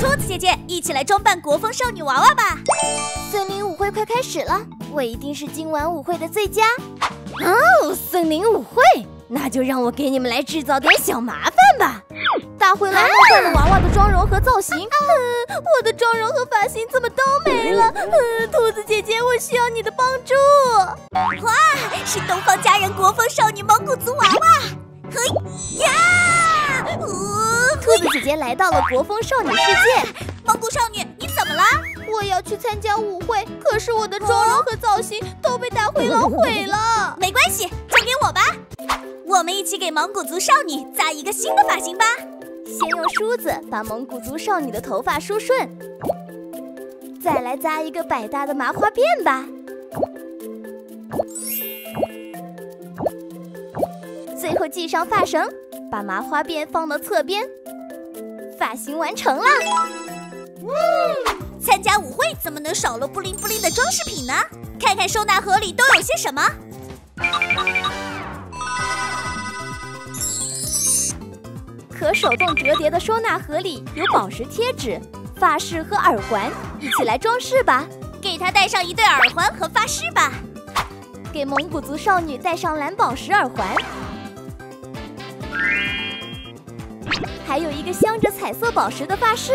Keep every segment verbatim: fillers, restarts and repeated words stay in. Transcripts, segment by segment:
兔子姐姐，一起来装扮国风少女娃娃吧！ 森林舞会快开始了，我一定是今晚舞会的最佳。哦，森林舞会，那就让我给你们来制造点小麻烦吧。大灰狼弄坏了娃娃的妆容和造型，呃，我的妆容和发型怎么都没了？呃，兔子姐姐，我需要你的帮助。 哇，是东方家人国风少女蒙古族娃娃！嘿呀！ 呃，兔子姐姐来到了国风少女世界。 蒙古少女，你怎么了？ 我要去参加舞会，可是我的妆容和造型都被大灰狼毁了。 没关系，交给我吧。我们一起给蒙古族少女扎一个新的发型吧。 先用梳子把蒙古族少女的头发梳顺，再来扎一个百搭的麻花辫吧。最后系上发绳，把麻花辫放到侧边，发型完成了。 参加舞会怎么能少了布灵布灵的装饰品呢？看看收纳盒里都有些什么。 可手动折叠的收纳盒里有宝石贴纸、发饰和耳环，一起来装饰吧。 给她戴上一对耳环和发饰吧。 给蒙古族少女戴上蓝宝石耳环，还有一个镶着彩色宝石的发饰。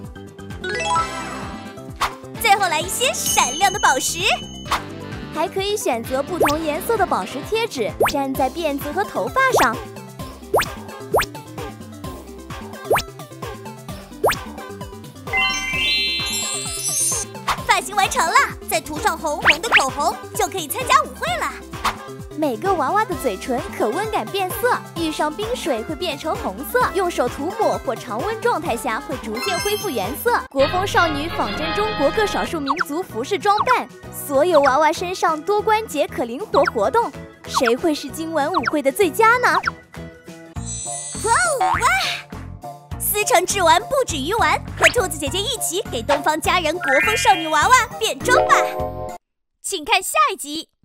最后来一些闪亮的宝石， 还可以选择不同颜色的宝石贴纸，粘在辫子和头发上。 发型完成了，再涂上红红的口红，就可以参加舞会了。 每个娃娃的嘴唇可温感变色，遇上冰水会变成红色，用手涂抹或常温状态下会逐渐恢复原色。国风少女仿真中国各少数民族服饰装扮，所有娃娃身上多关节可灵活活动，谁会是今晚舞会的最佳呢？ 哇哦哇！思成制玩不止于玩，和兔子姐姐一起给东方家人国风少女娃娃变装吧！请看下一集。